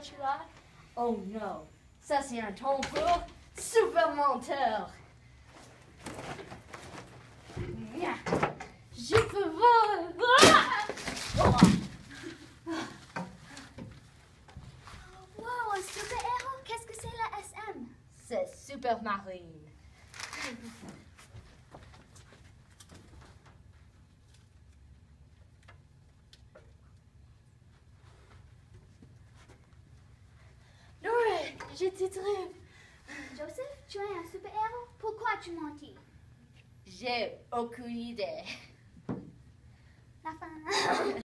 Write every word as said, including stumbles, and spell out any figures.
tu as? Oh non, ça c'est un ton pour super menteur. Je peux voir. Ah! Oh. Wow, un super-héros? Qu'est-ce que c'est la S M? C'est Super Marine. Ouais, je t'aiderai. Joseph, tu es un super-héros? Pourquoi tu mentis? J'ai aucune idée. La fin.